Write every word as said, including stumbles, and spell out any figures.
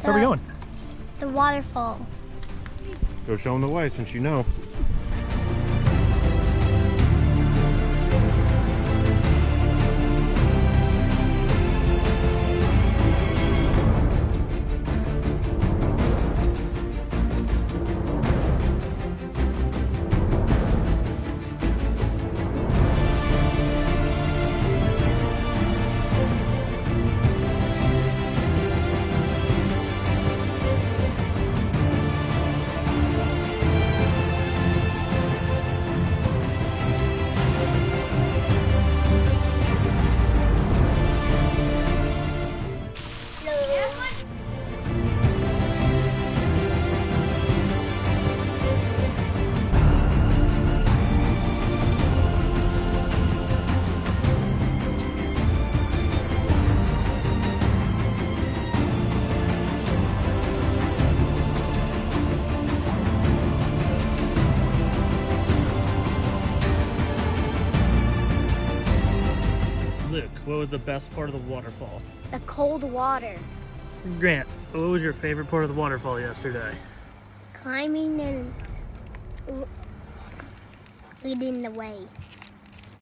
Where are we going? The waterfall. Go show them the way since you know. What was the best part of the waterfall? The cold water. Grant, what was your favorite part of the waterfall yesterday? Climbing and leading the way.